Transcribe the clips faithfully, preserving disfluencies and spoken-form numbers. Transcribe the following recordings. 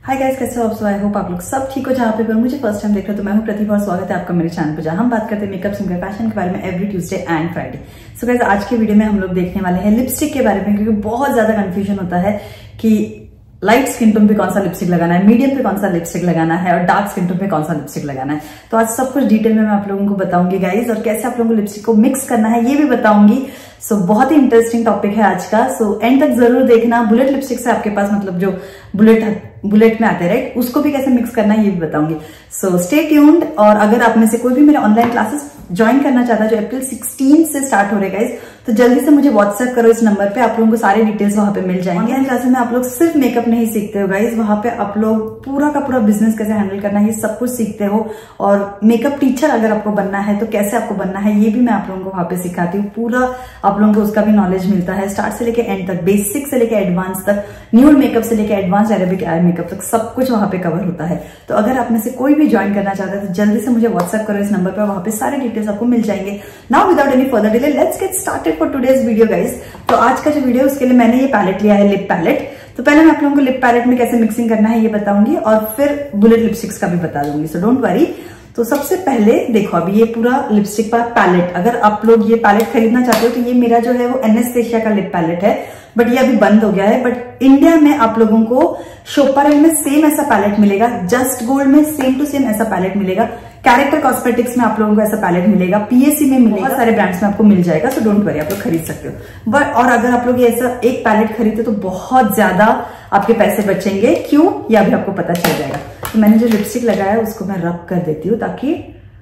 Hi guys, कैसे हो आप सब? आई होप आप लोग सब ठीक हो जहाँ पे पर मुझे फर्स्ट टाइम देख रहे हो तो मैं हूँ प्रतिभा और स्वागत है आपका मेरे चैनल पर, जहाँ हम बात करते हैं मेकअप स्किन केयर फैशन के बारे में every Tuesday and Friday. So guys, आज की वीडियो में हम लोग देखने वाले हैं लिपस्टिक के बारे में, क्योंकि बहुत ज्यादा कंफ्यूजन होता है कि लाइट स्किन टोन पे कौन सा लिपस्टिक लगाना है, मीडियम पे कौन सा लिपस्टिक लगाना है और डार्क स्किन टोन पे कौन सा लिपस्टिक लगाना है। तो आज सब कुछ डिटेल में मैं आप लोगों को बताऊंगी गाइज, और कैसे आप लोगों को लिपस्टिक को मिक्स करना है ये भी बताऊंगी। सो so, बहुत ही इंटरेस्टिंग टॉपिक है आज का। सो so, एंड तक जरूर देखना। बुलेट लिपस्टिक से आपके पास मतलब जो बुलेट बुलेट में आते हैं राइट, उसको भी कैसे मिक्स करना है ये भी बताऊंगी। So stay tuned. और अगर आप में से कोई भी मेरे ऑनलाइन क्लासेस ज्वाइन करना चाहता है जो अप्रैल सिक्सटीन से स्टार्ट हो रहे गाइज, तो जल्दी से मुझे व्हाट्सएप करो इस नंबर पे, आप लोगों को सारे डिटेल्स वहां पे मिल जाएंगे। ऑनलाइन क्लासेस में आप लोग सिर्फ मेकअप नहीं सीखते हो गाइज, वहां पे आप लोग पूरा का पूरा बिजनेस कैसे हैंडल करना है ये सब कुछ सीखते हो। और मेकअप टीचर अगर आपको बनना है तो कैसे आपको बनना है ये भी मैं आप लोगों को वहां पे सिखाती हूँ। पूरा आप लोगों को उसका भी नॉलेज मिलता है, स्टार्ट से लेके एंड तक, बेसिक से लेके एडवांस तक, न्यूड मेकअप से लेके एडवांस अरेबिक आई मेकअप तक सब कुछ वहां पे कवर होता है। तो अगर आप में से कोई भी ज्वाइन करना चाहता है तो जल्दी से मुझे व्हाट्सएप करो इस नंबर पर, वहां पे सारे डिटेल्स आपको मिल जाएंगे। Now without any further delay let's get started for today's video guys. तो आज का जो वीडियो उसके लिए मैंने ये पैलेट लिया है, लिप पैलेट। तो पहले मैं आप लोगों को लिप पैलेट में कैसे मिक्सिंग करना है ये बताऊंगी और फिर बुलेट लिपस्टिक्स का भी बता दूंगी, सो डोंट वरी। तो सबसे पहले देखो, अभी ये पूरा लिपस्टिक का पैलेट, अगर आप लोग ये पैलेट खरीदना चाहते हो तो ये मेरा जो है वो एनेस्थेसिया का लिप पैलेट है, बट ये अभी बंद हो गया है। बट इंडिया में आप लोगों को शोपारेल में सेम ऐसा पैलेट मिलेगा, जस्ट गोल्ड में सेम टू सेम ऐसा पैलेट मिलेगा, कैरेक्टर कॉस्मेटिक्स में आप लोगों को ऐसा पैलेट मिलेगा, पीएसी में मिलेगा, बहुत सारे ब्रांड्स में आपको मिल जाएगा। सो डोंट वरी, आप लोग खरीद सकते हो। बट और अगर आप लोग ये ऐसा एक पैलेट खरीदते तो बहुत ज्यादा आपके पैसे बचेंगे। क्यों, ये अभी आपको पता चल जाएगा। तो मैंने जो लिपस्टिक लगाया है उसको मैं रब कर देती हूँ, ताकि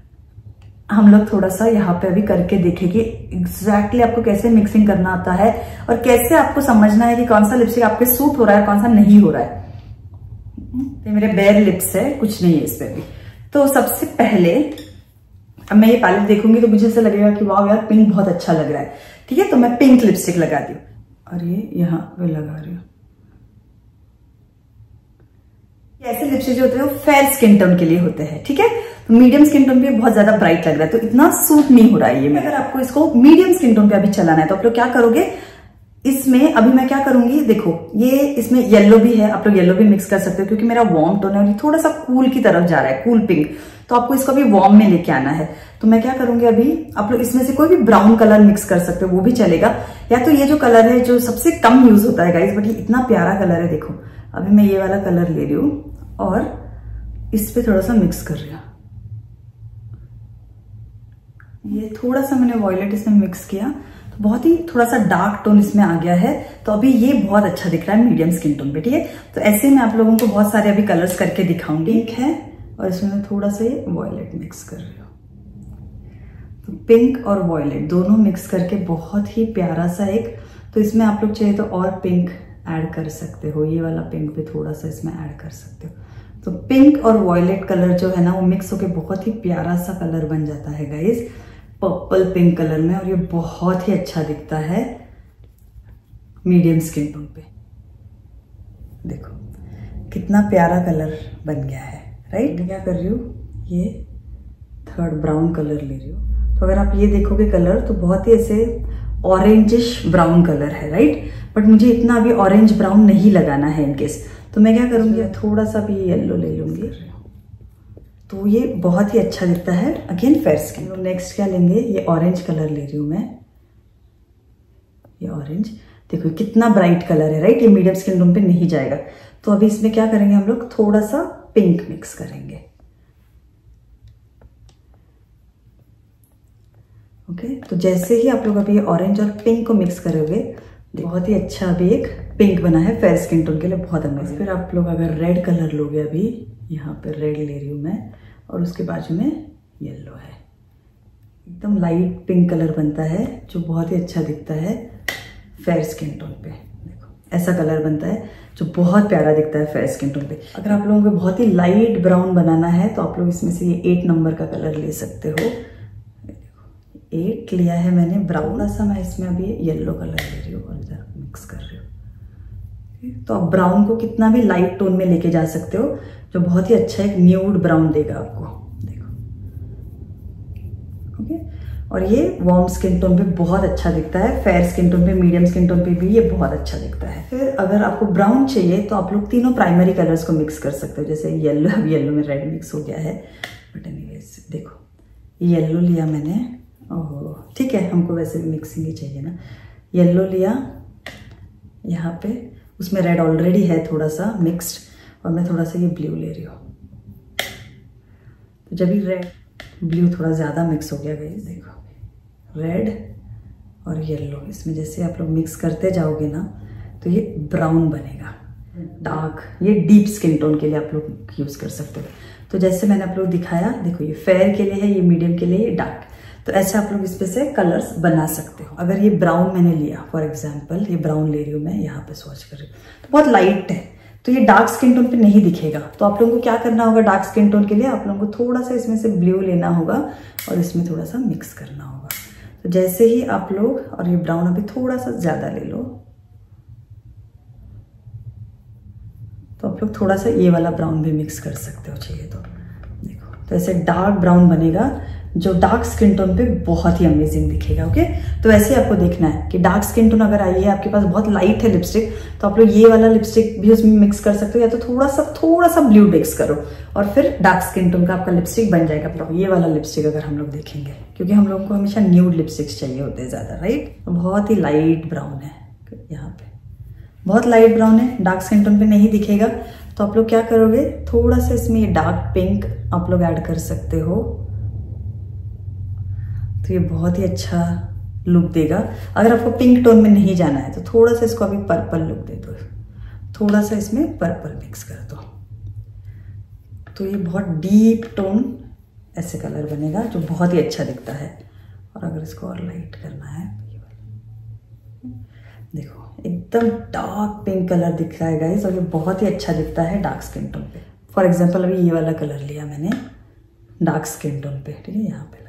हम लोग थोड़ा सा यहाँ पे अभी करके देखें कि एग्जैक्टली आपको कैसे मिक्सिंग करना आता है और कैसे आपको समझना है कि कौन सा लिपस्टिक आपके सूट हो रहा है, कौन सा नहीं हो रहा है। ये मेरे बेयर लिप्स है, कुछ नहीं है इस पे भी। तो सबसे पहले अब मैं ये पैलेट देखूंगी तो मुझे ऐसा लगेगा कि वाह यार पिंक बहुत अच्छा लग रहा है, ठीक है। तो मैं पिंक लिपस्टिक लगा दी और ये यहाँ पे लगा रही हूँ। ऐसे लिपस्टिक जो होते हैं वो फेयर स्किन टोन के लिए होते हैं, ठीक है। तो मीडियम स्किन टोन पे बहुत ज्यादा ब्राइट लग रहा है तो इतना सूट नहीं हो रहा है ये। अगर आपको इसको मीडियम स्किन टोन पे अभी चलाना है तो आप लोग क्या करोगे, इसमें अभी मैं क्या करूंगी, देखो ये इसमें येलो भी है, आप लोग येलो भी मिक्स कर सकते हो क्योंकि मेरा वार्म टोन है और ये थोड़ा सा कूल की तरफ जा रहा है, कूल पिंक। तो आपको इसको भी वार्म में लेके आना है। तो मैं क्या करूंगी, अभी आप लोग इसमें से कोई भी ब्राउन कलर मिक्स कर सकते हो, वो भी चलेगा। या तो ये जो कलर है जो सबसे कम यूज होता है गाइज, बट ये इतना प्यारा कलर है, देखो अभी मैं ये वाला कलर ले रही हूँ और इस पे थोड़ा सा मिक्स कर रही हूँ। ये थोड़ा सा मैंने वॉयलेट इसमें मिक्स किया, बहुत ही थोड़ा सा डार्क टोन इसमें आ गया है। तो अभी ये बहुत अच्छा दिख रहा है मीडियम स्किन टोन पे, ठीक है। तो ऐसे मैं आप लोगों को बहुत सारे अभी कलर्स करके दिखाऊंगी। पिंक है और इसमें मैं थोड़ा सा ये वॉयलेट मिक्स कर रही हूँ। तो पिंक और वॉयलेट दोनों मिक्स करके बहुत ही प्यारा सा एक, तो इसमें आप लोग चाहे तो और पिंक ऐड कर सकते हो, ये वाला पिंक भी थोड़ा सा इसमें ऐड कर सकते हो। तो पिंक और वॉयलेट कलर जो है ना वो मिक्स होके बहुत ही प्यारा सा कलर बन जाता है गाइज, पर्पल पिंक कलर में, और ये बहुत ही अच्छा दिखता है मीडियम स्किन टोन पे। देखो कितना प्यारा कलर बन गया है, राइट। मैं क्या कर रही हूँ, ये थर्ड ब्राउन कलर ले रही हूँ। तो अगर आप ये देखोगे कलर तो बहुत ही ऐसे ऑरेंजिश ब्राउन कलर है, राइट। बट मुझे इतना अभी ऑरेंज ब्राउन नहीं लगाना है इनकेस, तो मैं क्या करूंगी, थोड़ा सा भी येलो ले लूंगी, तो ये बहुत ही अच्छा दिखता है अगेन फेयर स्किन। तो नेक्स्ट क्या लेंगे, ये ऑरेंज कलर ले रही हूँ मैं, ये ऑरेंज देखो कितना ब्राइट कलर है, राइट। ये मीडियम स्किन टोन पे नहीं जाएगा। तो अभी इसमें क्या करेंगे हम लोग, थोड़ा सा पिंक मिक्स करेंगे, ओके। तो जैसे ही आप लोग अभी ये ऑरेंज और पिंक को मिक्स करोगे, बहुत ही अच्छा अभी एक पिंक बना है फेयर स्किन टोन के लिए, बहुत अमेजिंग। फिर आप लोग अगर रेड कलर लोगे, अभी यहाँ पे रेड ले रही हूँ मैं और उसके बाजू में येलो है, एकदम लाइट पिंक कलर बनता है जो बहुत ही अच्छा दिखता है फेयर स्किन टोन पे। देखो ऐसा कलर बनता है जो बहुत प्यारा दिखता है फेयर स्किन टोन पे। अगर आप लोगों को बहुत ही लाइट ब्राउन बनाना है तो आप लोग इसमें से ये एट नंबर का कलर ले सकते हो। एट लिया है मैंने ब्राउन सा, मैं इसमें अभी येलो कलर ले रही हूँ और इधर मिक्स कर रही हूँ। तो आप ब्राउन को कितना भी लाइट टोन में लेके जा सकते हो जो बहुत ही अच्छा एक न्यूड ब्राउन देगा आपको, देखो, ओके। और ये वार्म स्किन टोन पे बहुत अच्छा दिखता है, फेयर स्किन टोन पे, मीडियम स्किन टोन पे भी ये बहुत अच्छा दिखता है। फिर अगर आपको ब्राउन चाहिए तो आप लोग तीनों प्राइमरी कलर्स को मिक्स कर सकते हो। जैसे येलो, अब येलो में रेड मिक्स हो गया है, बट एनीवेज देखो येलो लिया मैंने, ओह ठीक है, हमको वैसे भी मिक्सिंग ही चाहिए ना। येलो लिया यहाँ पे, उसमें रेड ऑलरेडी है थोड़ा सा मिक्स्ड, और मैं थोड़ा सा ये ब्लू ले रही हूँ। तो जब भी रेड ब्लू थोड़ा ज़्यादा मिक्स हो गया गाइस, देखो रेड और येलो, इसमें जैसे आप लोग मिक्स करते जाओगे ना तो ये ब्राउन बनेगा डार्क। ये डीप स्किन टोन के लिए आप लोग यूज़ कर सकते हो। तो जैसे मैंने आप लोग दिखाया, देखो ये फेयर के लिए है, ये मीडियम के लिए, ये डार्क। तो ऐसे आप लोग इसमें से कलर्स बना सकते हो। अगर ये ब्राउन मैंने लिया, फॉर एग्जाम्पल ये ब्राउन ले रही हूँ मैं, यहाँ पे स्वॉच कर रही हूँ, तो बहुत लाइट है, तो ये डार्क स्किन टोन पे नहीं दिखेगा। तो आप लोगों को क्या करना होगा, डार्क स्किन टोन के लिए आप लोगों को थोड़ा सा इसमें से ब्लू लेना होगा और इसमें थोड़ा सा मिक्स करना होगा। तो जैसे ही आप लोग, और ये ब्राउन अभी थोड़ा सा ज्यादा ले लो, तो आप लोग थोड़ा सा ये वाला ब्राउन भी मिक्स कर सकते हो चाहिए तो। देखो तो ऐसे डार्क ब्राउन बनेगा जो डार्क स्किन टोन पे बहुत ही अमेजिंग दिखेगा। ओके, तो ऐसे आपको देखना है कि डार्क स्किन टोन अगर आई है, आपके पास बहुत लाइट है लिपस्टिक, तो आप लोग ये वाला लिपस्टिक भी उसमें मिक्स कर सकते हो, या तो थोड़ा सा थोड़ा सा ब्लू मिक्स करो और फिर डार्क स्किन टोन का आपका लिपस्टिक बन जाएगा। तो ये वाला लिपस्टिक अगर हम लोग देखेंगे, क्योंकि हम लोगों को हमेशा न्यूड लिपस्टिक्स चाहिए होते हैं ज्यादा, राइट। बहुत ही लाइट ब्राउन है यहाँ पे, बहुत लाइट ब्राउन है, डार्क स्किन टोन पे नहीं दिखेगा। तो आप लोग क्या करोगे, थोड़ा सा इसमें ये डार्क पिंक आप लोग ऐड कर सकते हो, तो ये बहुत ही अच्छा लुक देगा। अगर आपको पिंक टोन में नहीं जाना है तो थोड़ा सा इसको अभी पर्पल लुक दे दो, थोड़ा सा इसमें पर्पल मिक्स कर दो, तो ये बहुत डीप टोन ऐसे कलर बनेगा जो बहुत ही अच्छा दिखता है। और अगर इसको और लाइट करना है तो ये वाला देखो एकदम डार्क पिंक कलर दिख रहा है गाइस, और ये बहुत ही अच्छा दिखता है डार्क स्किन टोन पे। फॉर एग्जाम्पल अभी ये वाला कलर लिया मैंने डार्क स्किन टोन पे, ठीक है, यहाँ पे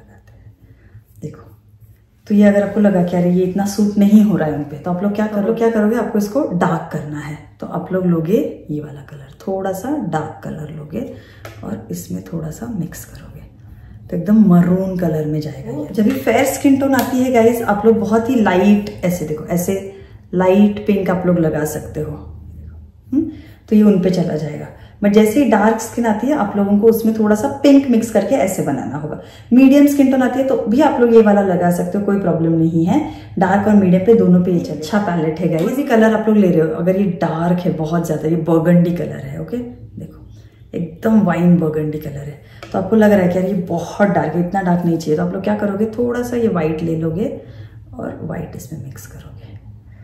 देखो। तो ये अगर आपको लगा कि अरे ये इतना सूट नहीं हो रहा है उन पे, तो आप लोग क्या करो, क्या करोगे, आपको इसको डार्क करना है तो आप लोग लोगे ये वाला कलर, थोड़ा सा डार्क कलर लोगे और इसमें थोड़ा सा मिक्स करोगे तो एकदम मरून कलर में जाएगा ये। जब भी फेयर स्किन टोन आती है गाइस, आप लोग बहुत ही लाइट ऐसे देखो, ऐसे लाइट पिंक आप लोग लगा सकते हो, हुँ? तो ये उन पे चला जाएगा। बट जैसे ही डार्क स्किन आती है आप लोगों को उसमें थोड़ा सा पिंक मिक्स करके ऐसे बनाना होगा। मीडियम स्किन टोन आती है तो भी आप लोग ये वाला लगा सकते हो, कोई प्रॉब्लम नहीं है। डार्क और मीडियम पे दोनों पे ये अच्छा पैलेट है गाइस। इसी कलर आप लोग ले रहे हो, अगर ये डार्क है बहुत ज्यादा, ये बर्गंडी कलर है, ओके देखो एकदम वाइन बर्गंडी कलर है, तो आपको लग रहा है कि यार ये बहुत डार्क है, इतना डार्क नहीं चाहिए, तो आप लोग क्या करोगे, थोड़ा सा ये व्हाइट ले लोगे और व्हाइट इसमें मिक्स करोगे।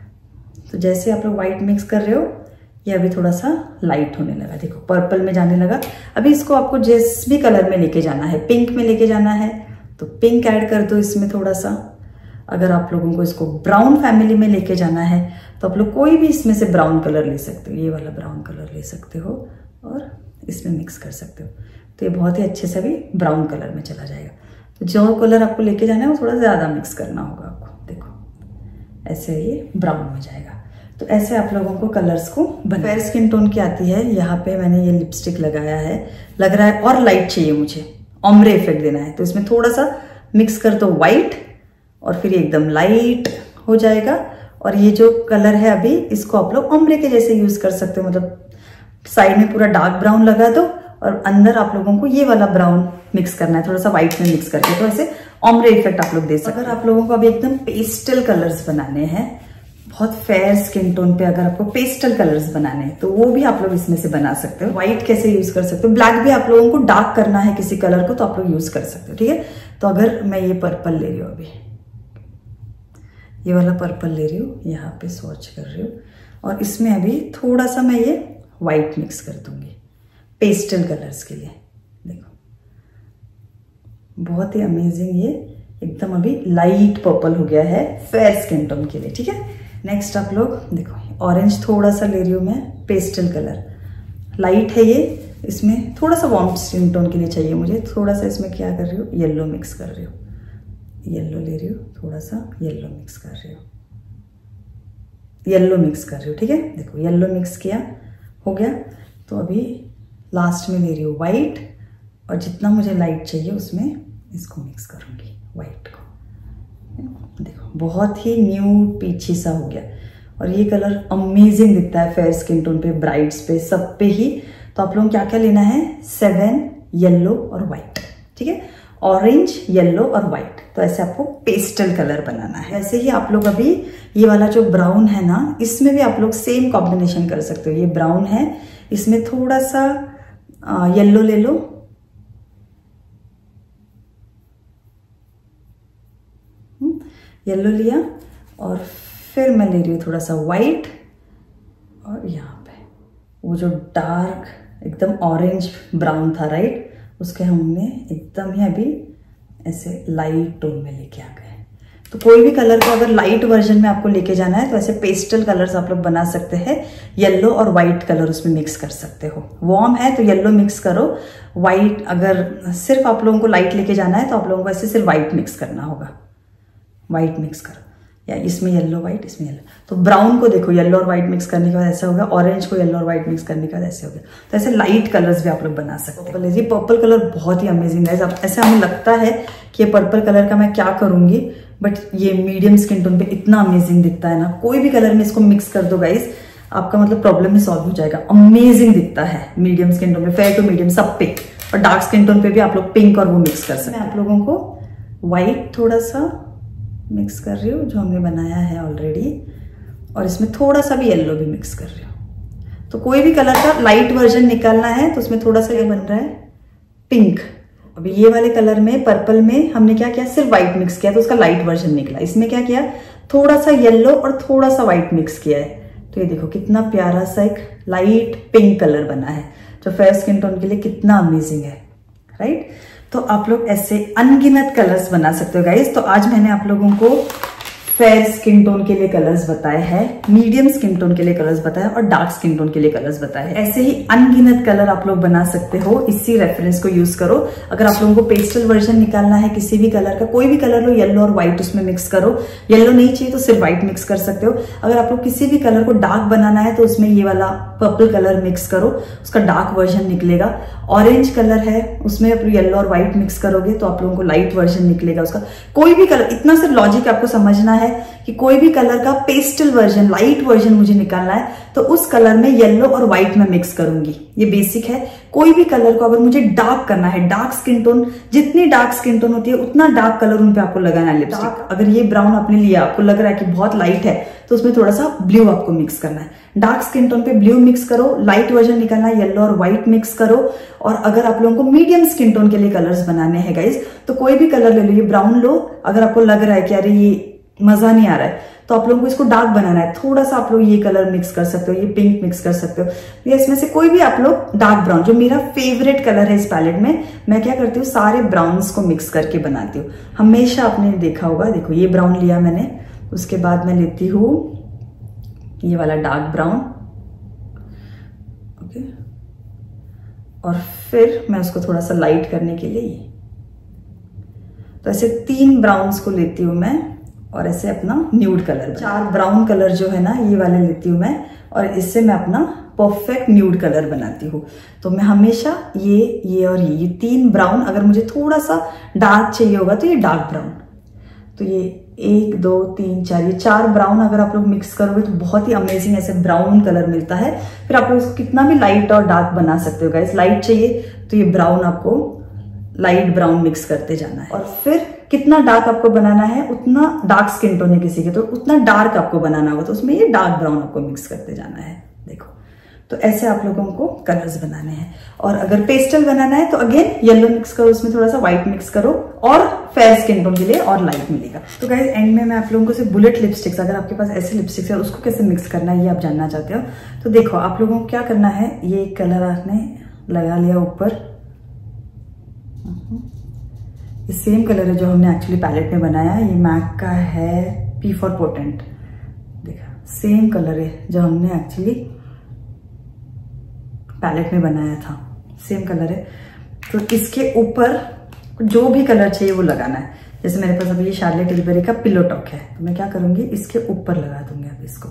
तो जैसे आप लोग व्हाइट मिक्स कर रहे हो, ये अभी थोड़ा सा लाइट होने लगा, देखो पर्पल में जाने लगा। अभी इसको आपको जिस भी कलर में लेके जाना है, पिंक में लेके जाना है तो पिंक ऐड कर दो इसमें थोड़ा सा। अगर आप लोगों को इसको ब्राउन फैमिली में लेके जाना है तो आप लोग कोई भी इसमें से ब्राउन कलर ले सकते हो, ये वाला ब्राउन कलर ले सकते हो और इसमें मिक्स कर सकते हो, तो ये बहुत ही अच्छे से भी ब्राउन कलर में चला जाएगा। तो जो कलर आपको लेके जाना है वो थोड़ा ज्यादा मिक्स करना होगा आपको, देखो ऐसे ये ब्राउन में जाएगा। तो ऐसे आप लोगों को कलर्स को बना। फेयर स्किन टोन की आती है, यहाँ पे मैंने ये लिपस्टिक लगाया है, लग रहा है और लाइट चाहिए मुझे, ऑम्ब्रे इफेक्ट देना है, तो इसमें थोड़ा सा मिक्स कर दो व्हाइट और फिर एकदम लाइट हो जाएगा। और ये जो कलर है अभी, इसको आप लोग ऑम्ब्रे के जैसे यूज कर सकते हो, मतलब साइड में पूरा डार्क ब्राउन लगा दो और अंदर आप लोगों को ये वाला ब्राउन मिक्स करना है, थोड़ा सा व्हाइट में मिक्स करके, तो ऐसे ऑम्ब्रे इफेक्ट आप लोग दे सकते हो। अगर आप लोगों को अभी एकदम पेस्टल कलर्स बनाने हैं, बहुत फेयर स्किन टोन पे अगर आपको पेस्टल कलर्स बनाने हैं तो वो भी आप लोग इसमें से बना सकते हो। व्हाइट कैसे यूज कर सकते हो, ब्लैक भी आप लोगों को डार्क करना है किसी कलर को तो आप लोग यूज कर सकते हो, ठीक है। तो अगर मैं ये पर्पल ले रही हूँ, अभी ये वाला पर्पल ले रही हूँ, यहाँ पे स्वॉच कर रही हूँ और इसमें अभी थोड़ा सा मैं ये व्हाइट मिक्स कर दूंगी पेस्टल कलर्स के लिए। देखो बहुत ही अमेजिंग, ये एकदम अभी लाइट पर्पल हो गया है फेयर स्किन टोन के लिए, ठीक है। नेक्स्ट आप लोग देखो, ऑरेंज थोड़ा सा ले रही हूँ मैं, पेस्टल कलर लाइट है ये, इसमें थोड़ा सा वार्म स्किन टोन के लिए चाहिए मुझे, थोड़ा सा इसमें क्या कर रही हूँ, येलो मिक्स कर रही हूँ, येलो ले रही हूँ, थोड़ा सा येलो मिक्स कर रही हूँ, येलो मिक्स कर रही हूँ, ठीक है। देखो येलो मिक्स किया, हो गया। तो अभी लास्ट में ले रही हूँ व्हाइट और जितना मुझे लाइट चाहिए उसमें इसको मिक्स करूँगी व्हाइट को, देखो बहुत ही न्यू पीछी सा हो गया, और ये कलर अमेजिंग दिखता है फेयर स्किन टोन पे, ब्राइड्स पे, सब पे ही। तो आप लोगों को क्या क्या लेना है, सेवन, येलो और व्हाइट, ठीक है, ऑरेंज, येलो और व्हाइट। तो ऐसे आपको पेस्टल कलर बनाना है। ऐसे ही आप लोग अभी ये वाला जो ब्राउन है ना, इसमें भी आप लोग सेम कॉम्बिनेशन कर सकते हो। ये ब्राउन है, इसमें थोड़ा सा येलो ले लो, येलो लिया, और फिर मैं ले रही हूँ थोड़ा सा व्हाइट, और यहाँ पे वो जो डार्क एकदम ऑरेंज ब्राउन था, राइट, उसके हमने एकदम ही अभी ऐसे लाइट टोन में लेके आ गए। तो कोई भी कलर को अगर लाइट वर्जन में आपको लेके जाना है तो ऐसे पेस्टल कलर्स आप लोग बना सकते हैं। येलो और व्हाइट कलर उसमें मिक्स कर सकते हो। वार्म है तो येलो मिक्स करो, व्हाइट अगर सिर्फ आप लोगों को लाइट लेके जाना है तो आप लोगों को ऐसे सिर्फ व्हाइट मिक्स करना होगा। व्हाइट मिक्स करो, या इसमें येलो व्हाइट, इसमें येलो। तो ब्राउन को देखो येलो और व्हाइट मिक्स करने के बाद ऐसा होगा, ऑरेंज को येलो और व्हाइट मिक्स करने के बाद ऐसे हो गया। तो ऐसे लाइट कलर्स भी आप लोग बना सकते हो। ये पर्पल कलर बहुत ही अमेजिंग है। ऐसा हमें लगता है कि ये पर्पल कलर का मैं क्या करूंगी, बट ये मीडियम स्किन टोन पे इतना अमेजिंग दिखता है ना। कोई भी कलर में इसको मिक्स कर दो गाइस, आपका मतलब प्रॉब्लम ही सॉल्व हो जाएगा। अमेजिंग दिखता है मीडियम स्किन टोन पे, फेयर टू मीडियम सब पे, और डार्क स्किन टोन पे भी आप लोग पिंक और वो मिक्स कर सकते हैं। मैं आप लोगों को व्हाइट थोड़ा सा मिक्स कर रही हूँ जो हमने बनाया है ऑलरेडी, और इसमें थोड़ा सा भी येलो भी मिक्स कर रही हूँ। तो कोई भी कलर का लाइट वर्जन निकालना है तो उसमें थोड़ा सा ये बन रहा है पिंक। अभी ये वाले कलर में, पर्पल में हमने क्या किया, सिर्फ व्हाइट मिक्स किया तो उसका लाइट वर्जन निकला। इसमें क्या किया, थोड़ा सा येलो और थोड़ा सा व्हाइट मिक्स किया है। तो ये देखो कितना प्यारा सा एक लाइट पिंक कलर बना है, जो फेयर स्किन टोन के लिए कितना अमेजिंग है, राइट। तो आप लोग ऐसे अनगिनत कलर्स बना सकते हो गाइस। तो आज मैंने आप लोगों को फेयर स्किन टोन के लिए कलर्स बताए हैं, मीडियम स्किन टोन के लिए कलर्स बताए और डार्क स्किन टोन के लिए कलर्स बताए हैं। ऐसे ही अनगिनत कलर आप लोग बना सकते हो, इसी रेफरेंस को यूज करो। अगर आप लोगों को पेस्टल वर्जन निकालना है किसी भी कलर का, कोई भी कलर लो, येलो और व्हाइट उसमें मिक्स करो। येलो नहीं चाहिए तो सिर्फ व्हाइट मिक्स कर सकते हो। अगर आप लोग किसी भी कलर को डार्क बनाना है तो उसमें ये वाला पर्पल कलर मिक्स करो, उसका डार्क वर्जन निकलेगा। ऑरेंज कलर है, उसमें आप येलो और व्हाइट मिक्स करोगे तो आप लोगों को लाइट वर्जन निकलेगा उसका। कोई भी कलर, इतना सिर्फ लॉजिक आपको समझना है कि कोई भी कलर का पेस्टल वर्जन, लाइट वर्जन मुझे निकालना है तो उस कलर में येलो और व्हाइट में मिक्स करूंगी। ये बेसिक है। कोई भी कलर को अगर मुझे डार्क करना है, डार्क स्किन टोन, जितनी डार्क स्किन टोन होती है उतना डार्क कलर उन पे आपको लगाना है लिपस्टिक। अगर ये ब्राउन आपने लिया, आपको लग रहा है कि बहुत लाइट है, तो उसमें थोड़ा सा ब्लू आपको मिक्स करना है। डार्क स्किन टोन पे ब्लू मिक्स करो, लाइट वर्जन निकालना है, येलो और व्हाइट मिक्स करो। और अगर आप लोगों को मीडियम स्किन टोन के लिए कलर्स बनाने हैं गाइस, तो कोई भी कलर ले लो। ये ब्राउन लो, अगर आपको लग रहा है कि अरे ये मजा नहीं आ रहा है तो आप लोगों को इसको डार्क बनाना है, थोड़ा सा आप लोग ये कलर मिक्स कर सकते हो, ये पिंक मिक्स कर सकते हो, या इसमें से कोई भी आप लोग डार्क ब्राउन, जो मेरा फेवरेट कलर है इस पैलेट में, मैं क्या करती हूँ सारे ब्राउन्स को मिक्स करके बनाती हूँ। हमेशा आपने देखा होगा, देखो ये ब्राउन लिया मैंने, उसके बाद मैं लेती हूँ ये वाला डार्क ब्राउन, ओके, और फिर मैं उसको थोड़ा सा लाइट करने के लिए ये, तो ऐसे तीन ब्राउन्स को लेती हूँ मैं, और ऐसे अपना न्यूड कलर, चार ब्राउन कलर जो है ना ये वाले लेती हूँ मैं, और इससे मैं अपना परफेक्ट न्यूड कलर बनाती हूँ। तो मैं हमेशा ये ये और ये ये तीन ब्राउन, अगर मुझे थोड़ा सा डार्क चाहिए होगा तो ये डार्क ब्राउन, तो ये एक दो तीन चार, ये चार ब्राउन अगर आप लोग मिक्स करोगे तो बहुत ही अमेजिंग ऐसे ब्राउन कलर मिलता है। फिर आप लोग इसको कितना भी लाइट और डार्क बना सकते हो गाइस। लाइट चाहिए तो ये ब्राउन आपको लाइट ब्राउन मिक्स करते जाना है, और फिर कितना डार्क आपको बनाना है, उतना डार्क स्किन टोन है किसी के तो उतना डार्क आपको बनाना होगा, तो उसमें ये डार्क ब्राउन आपको मिक्स करते जाना है। देखो, तो ऐसे आप लोगों को कलर्स बनाने हैं। और अगर पेस्टल बनाना है तो अगेन येलो मिक्स करो, उसमें थोड़ा सा व्हाइट मिक्स करो, और फेयर स्किन टोन के लिए और लाइट मिलेगा। तो गाइस एंड में मैं आप लोगों को सिर्फ बुलेट लिपस्टिक्स, अगर आपके पास ऐसे लिपस्टिक्स है उसको कैसे मिक्स करना है ये आप जानना चाहते हो तो देखो, आप लोगों को क्या करना है, ये कलर आपने लगा लिया ऊपर, ये सेम कलर है जो हमने एक्चुअली पैलेट में बनाया है। ये मैक का है पी फॉर पोटेंट, देखा सेम कलर है जो हमने एक्चुअली पैलेट में बनाया था, सेम कलर है। तो इसके ऊपर जो भी कलर चाहिए वो लगाना है। जैसे मेरे पास अभी ये शार्लेट टिलबरी का पिलो टॉक है, तो मैं क्या करूंगी इसके ऊपर लगा दूंगी अब इसको।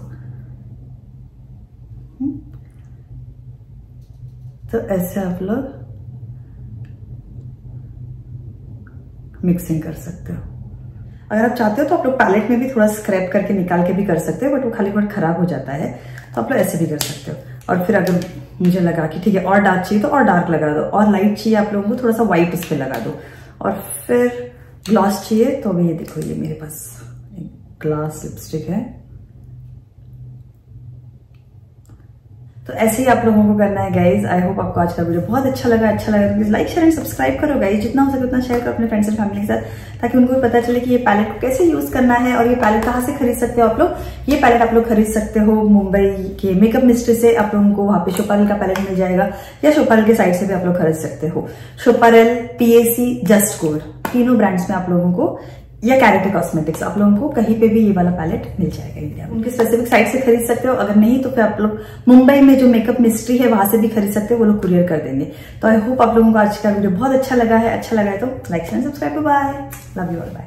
तो ऐसे आप लोग मिक्सिंग कर सकते हो। अगर आप चाहते हो तो आप लोग पैलेट में भी थोड़ा स्क्रैप करके निकाल के भी कर सकते हो, बट वो खाली बहुत खराब हो जाता है, तो आप लोग ऐसे भी कर सकते हो। और फिर अगर मुझे लगा कि ठीक है और डार्क चाहिए तो और डार्क लगा दो, और लाइट चाहिए आप लोगों को थोड़ा सा व्हाइट इस पे लगा दो। और फिर ग्लॉस चाहिए तो अभी ये देखो, ये मेरे पास ग्लास लिपस्टिक है। तो ऐसे ही आप लोगों को करना है गाइज। आई होप आपको आज का वीडियो बहुत अच्छा लगा। अच्छा लगा तो please like share and subscribe करो गाइज, जितना हो सके उतना शेयर करो अपने फ्रेंड्स एंड फैमिली के साथ, ताकि उनको भी पता चले कि ये पैलेट को कैसे यूज करना है। और ये पैलेट कहाँ से खरीद सकते हो आप लोग? ये पैलेट आप लोग खरीद सकते हो मुंबई के मेकअप मिस्ट्री से। आप लोगों को वहां पे शोपारेल का पैलेट मिल जाएगा, या शोपारेल के साइड से भी आप लोग खरीद सकते हो। शोपारेल, पीएसी, जस्ट गोल्ड, तीनों ब्रांड्स में आप लोगों को, या कैरेटी कॉस्मेटिक्स, आप लोगों को कहीं पे भी ये वाला पैलेट मिल जाएगा इंडिया में। उनके स्पेसिफिक साइट से खरीद सकते हो। अगर नहीं तो फिर आप लोग मुंबई में जो मेकअप मिस्ट्री है वहां से भी खरीद सकते हो, वो लोग कुरियर कर देंगे। तो आई होप आप लोगों को आज का वीडियो बहुत अच्छा लगा है। अच्छा लगा है तो like share subscribe, bye, love you all, bye.